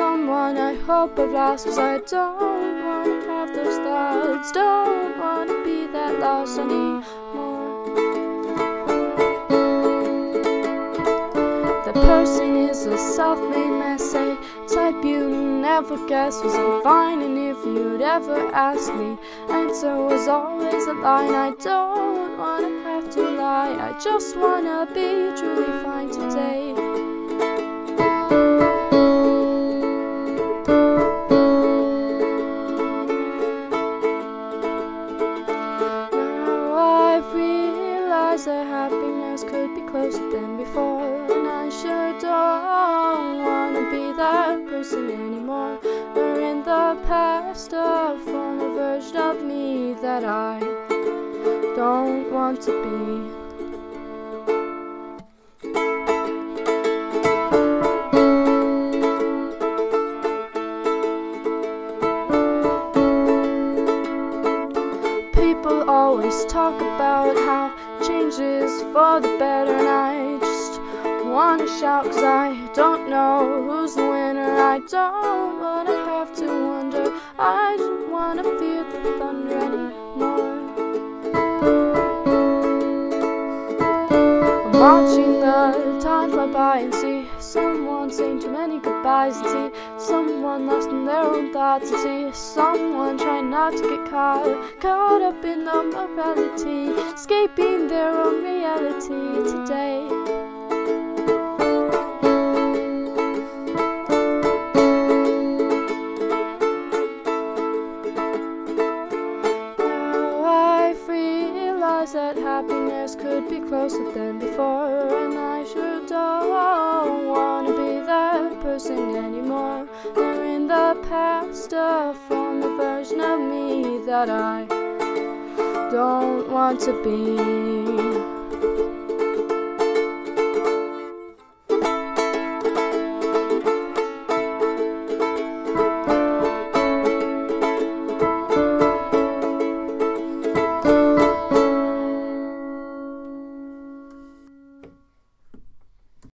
someone I hope I've lost, 'cause I don't wanna have those thoughts. Don't wanna be that lost anymore. The person is a self-made mess, a type you never guess was fine. And if you'd ever ask me, answer was always a lie. And I don't wanna have to lie, I just wanna be truly fine today. That happiness could be closer than before, and I sure don't wanna be that person anymore. We're in the past, a former version of me that I don't want to be. People always talk about how change is for the better, and I just wanna shout, 'cause I don't know who's the winner. I don't wanna have to wonder, I don't wanna feel the thunder anymore. I'm watching the time fly by and see someone saying too many goodbyes, and see someone lost in their own thoughts, and see someone trying not to get caught up in the morality, escaping their own reality today. Now I've realized that happiness could be closer than before, and I sure don't wanna be that person anymore. They're in the past, a former version of me that I don't want to be.